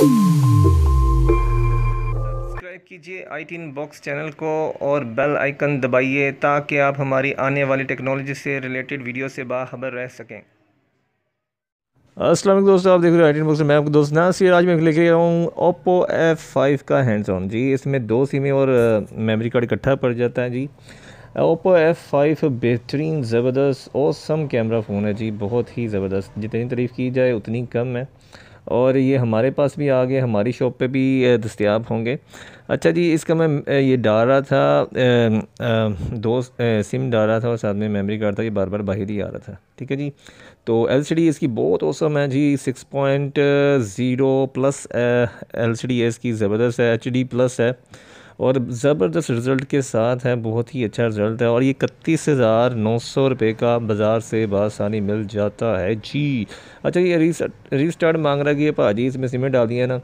Subscribe कीजिए iTinbox channel को और बेल आइकन दबाइए ताकि आप हमारी आने वाली टेक्नोलॉजी से रिलेटेड वीडियो से बाखबर रह सकें। अस्सलाम वालेकुम दोस्तों, आप देख रहे हो iTinbox से। मैं आपको दोस्त नासिर। आज मैं लेके आया हूँ Oppo F5 का हैंड्स ऑन जी। इसमें 2 सिमें और मेमोरी कार्ड इकट्ठा पड़ जाता है जी। Oppo F5 बेहतरीन ज़बरदस्त ऑसम कैमरा फ़ोन है जी, बहुत ही ज़बरदस्त। जितनी तारीफ़ की जाए उतनी कम है। और ये हमारे पास भी आ गए, हमारी शॉप पे भी दस्तयाब होंगे। अच्छा जी, इसका मैं ये डाल रहा था, 2 सिम डाल रहा था और साथ में मेमोरी कार्ड था। ये बार बार बाहर ही आ रहा था। ठीक है जी। तो एलसीडी इसकी बहुत औसम है जी। 6.0 प्लस एलसीडी है इसकी, ज़बरदस्त है। एचडी प्लस है और ज़बरदस्त रिज़ल्ट के साथ है। बहुत ही अच्छा रिज़ल्ट है और ये 31,900 रुपये का बाज़ार से बासानी मिल जाता है जी। अच्छा, ये रीस्टार्ट मांग रहा है कि ये भाजी इसमें सिमेंट डाल दिया ना,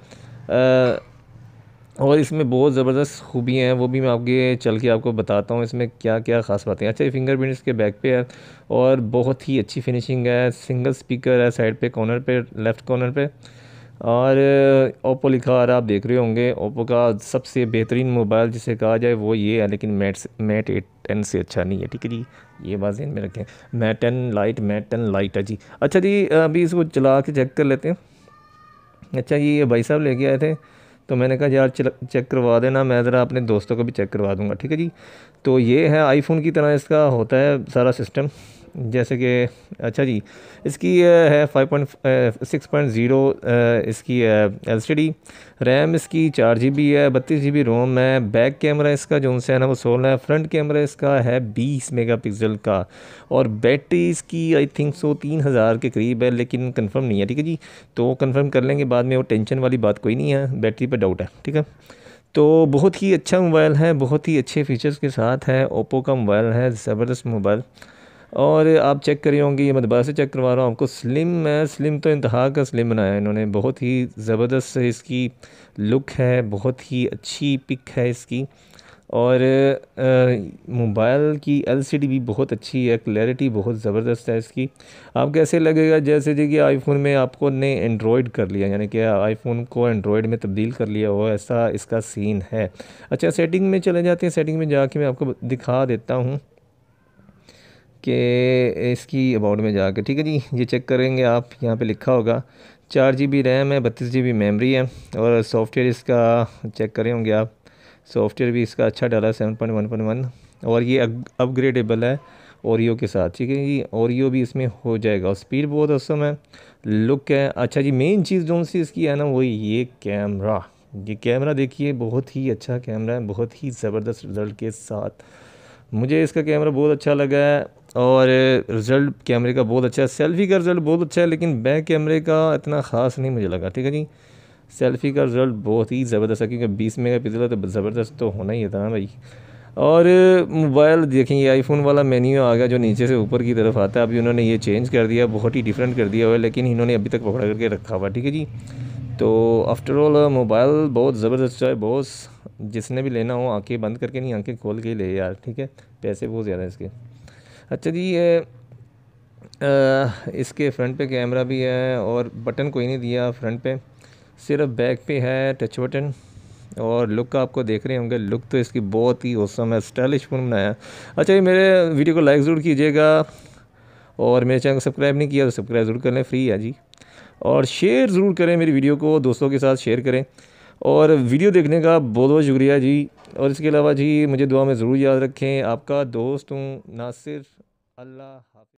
और इसमें बहुत ज़बरदस्त खूबियाँ हैं, वो भी मैं आगे चल के आपको बताता हूँ इसमें क्या क्या ख़ास बातें हैं। अच्छा, ये फिंगरप्रिंट इसके बैक पे है और बहुत ही अच्छी फिनिशिंग है। सिंगल स्पीकर है साइड पे, कॉर्नर पे, लेफ़्ट कॉर्नर पे। और ओप्पो लिखा आ रहा है, आप देख रहे होंगे। ओप्पो का सबसे बेहतरीन मोबाइल जिसे कहा जाए वो ये है, लेकिन मैट 10 से अच्छा नहीं है। ठीक है जी, ये बात ध्यान में रखें। मैट 10 लाइट है जी। अच्छा जी, अभी इसको चला के चेक कर लेते हैं। अच्छा जी, ये भाई साहब लेके आए थे तो मैंने कहा यार चेक करवा देना, मैं ज़रा अपने दोस्तों को भी चेक करवा दूंगा। ठीक है जी। तो ये है आईफोन की तरह इसका होता है सारा सिस्टम, जैसे कि अच्छा जी, इसकी है 5.6.0 इसकी एलसीडी। रैम इसकी 4 GB है, 32 GB रोम है। बैक कैमरा इसका जो उनसे है ना वो 16 है। फ्रंट कैमरा इसका है 20 मेगापिक्सल का। और बैटरी इसकी आई थिंक 3000 के करीब है, लेकिन कंफर्म नहीं है। ठीक है जी, तो कंफर्म कर लेंगे बाद में, वो टेंशन वाली बात कोई नहीं है, बैटरी पर डाउट है। ठीक है। तो बहुत ही अच्छा मोबाइल है, बहुत ही अच्छे फीचर्स के साथ है। ओप्पो का मोबाइल है, ज़बरदस्त मोबाइल। और आप चेक करिए होंगे, ये मैं दोबारा से चेक करवा रहा हूँ आपको। स्लिम है, स्लिम तो इंतहा का स्लिम बनाया है इन्होंने। बहुत ही ज़बरदस्त इसकी लुक है, बहुत ही अच्छी पिक है इसकी। और मोबाइल की एलसीडी भी बहुत अच्छी है, क्लैरिटी बहुत ज़बरदस्त है इसकी। आप कैसे लगेगा जैसे जी कि आईफोन में आपको ने एंड्रॉयड कर लिया, यानी कि आईफोन को एंड्रॉयड में तब्दील कर लिया हो, ऐसा इसका सीन है। अच्छा, सेटिंग में चले जाते हैं। सेटिंग में जाके मैं आपको दिखा देता हूँ कि इसकी अबाउट में जाकर। ठीक है जी, ये चेक करेंगे आप, यहाँ पे लिखा होगा 4 GB रैम है, 32 GB मेमोरी है। और सॉफ्टवेयर इसका चेक करें होंगे आप, सॉफ्टवेयर भी इसका अच्छा डाला है, 7.1.1। और ये अपग्रेडेबल है ओरियो के साथ। ठीक है जी, ओरियो भी इसमें हो जाएगा। और स्पीड बहुत औसम है, लुक है। अच्छा जी, मेन चीज़ जो सी इसकी है ना वो ये कैमरा। ये कैमरा देखिए, बहुत ही अच्छा कैमरा है, बहुत ही ज़बरदस्त रिज़ल्ट के साथ। मुझे इसका कैमरा बहुत अच्छा लगा है और रिज़ल्ट कैमरे का बहुत अच्छा है। सेल्फ़ी का रिज़ल्ट बहुत अच्छा है, लेकिन बैक कैमरे का इतना ख़ास नहीं मुझे लगा। ठीक है जी, सेल्फ़ी का रिज़ल्ट बहुत ही ज़बरदस्त है, क्योंकि 20 मेगापिक्सल है तो ज़बरदस्त तो होना ही था ना भाई। और मोबाइल देखें, ये आईफोन वाला मेन्यू आ गया जो नीचे से ऊपर की तरफ आता है। अभी उन्होंने ये चेंज कर दिया, बहुत ही डिफरेंट कर दिया हुआ है, लेकिन इन्होंने अभी तक पकड़ा करके रखा हुआ। ठीक है जी। तो आफ्टर ऑल मोबाइल बहुत ज़बरदस्त है बॉस। जिसने भी लेना हो आंखें बंद करके नहीं, आंखें खोल के ही ले यार। ठीक है, पैसे बहुत ज़्यादा है इसके। अच्छा जी, ये इसके फ्रंट पे कैमरा भी है और बटन कोई नहीं दिया फ्रंट पे, सिर्फ बैक पे है टच बटन। और लुक आपको देख रहे होंगे, लुक तो इसकी बहुत ही औसम है, स्टाइलिश फ़ोन बनाया है। अच्छा, ये मेरे वीडियो को लाइक ज़रूर कीजिएगा और मेरे चैनल को सब्सक्राइब नहीं किया तो सब्सक्राइब ज़रूर कर लें, फ्री है जी। और शेयर ज़रूर करें मेरी वीडियो को, दोस्तों के साथ शेयर करें। और वीडियो देखने का बहुत बहुत शुक्रिया जी। और इसके अलावा जी मुझे दुआ में ज़रूर याद रखें। आपका दोस्त हूँ नासिर। अल्लाह हाफ़िज़।